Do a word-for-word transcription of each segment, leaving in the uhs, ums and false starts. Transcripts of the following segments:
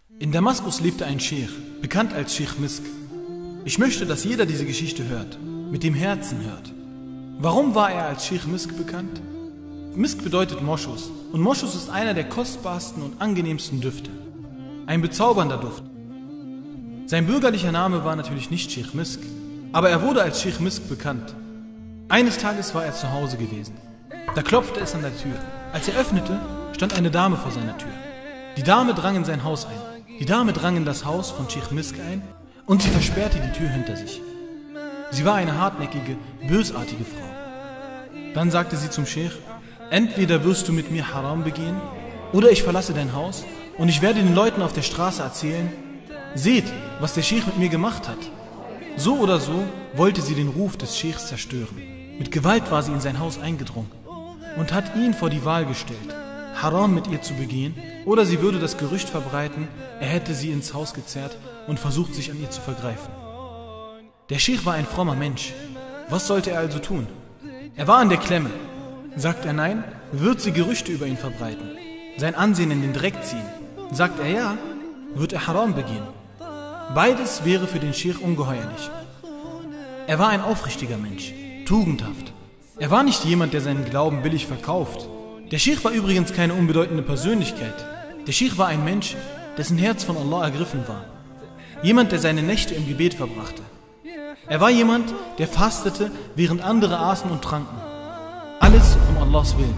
In Damaskus lebte ein Scheich, bekannt als Scheich Misk. Ich möchte, dass jeder diese Geschichte hört, mit dem Herzen hört. Warum war er als Scheich Misk bekannt? Misk bedeutet Moschus und Moschus ist einer der kostbarsten und angenehmsten Düfte. Ein bezaubernder Duft. Sein bürgerlicher Name war natürlich nicht Scheich Misk, aber er wurde als Scheich Misk bekannt. Eines Tages war er zu Hause gewesen. Da klopfte es an der Tür. Als er öffnete, stand eine Dame vor seiner Tür. Die Dame drang in sein Haus ein. Die Dame drang in das Haus von Scheich Misk ein und sie versperrte die Tür hinter sich. Sie war eine hartnäckige, bösartige Frau. Dann sagte sie zum Scheich: Entweder wirst du mit mir Haram begehen, oder ich verlasse dein Haus und ich werde den Leuten auf der Straße erzählen: Seht, was der Scheich mit mir gemacht hat. So oder so wollte sie den Ruf des Scheichs zerstören. Mit Gewalt war sie in sein Haus eingedrungen und hat ihn vor die Wahl gestellt, Haram mit ihr zu begehen, oder sie würde das Gerücht verbreiten, er hätte sie ins Haus gezerrt und versucht, sich an ihr zu vergreifen. Der Scheich war ein frommer Mensch. Was sollte er also tun? Er war an der Klemme. Sagt er nein, wird sie Gerüchte über ihn verbreiten, sein Ansehen in den Dreck ziehen. Sagt er ja, wird er Haram begehen. Beides wäre für den Scheich ungeheuerlich. Er war ein aufrichtiger Mensch, tugendhaft. Er war nicht jemand, der seinen Glauben billig verkauft. Der Scheich war übrigens keine unbedeutende Persönlichkeit. Der Scheich war ein Mensch, dessen Herz von Allah ergriffen war. Jemand, der seine Nächte im Gebet verbrachte. Er war jemand, der fastete, während andere aßen und tranken. Alles um Allahs Willen.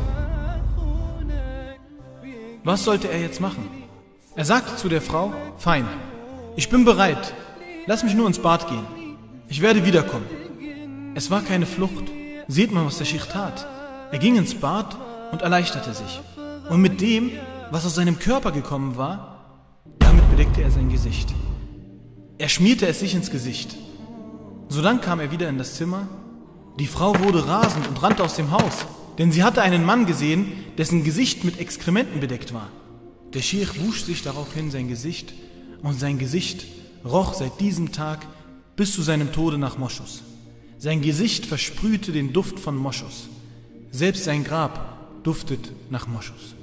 Was sollte er jetzt machen? Er sagte zu der Frau: Fein, ich bin bereit, lass mich nur ins Bad gehen. Ich werde wiederkommen. Es war keine Flucht. Seht mal, was der Scheich tat. Er ging ins Bad und erleichterte sich. Und mit dem, was aus seinem Körper gekommen war, damit bedeckte er sein Gesicht. Er schmierte es sich ins Gesicht. Sodann kam er wieder in das Zimmer. Die Frau wurde rasend und rannte aus dem Haus, denn sie hatte einen Mann gesehen, dessen Gesicht mit Exkrementen bedeckt war. Der Scheich wusch sich daraufhin sein Gesicht und sein Gesicht roch seit diesem Tag bis zu seinem Tode nach Moschus. Sein Gesicht versprühte den Duft von Moschus. Selbst sein Grab duftet nach Moschus.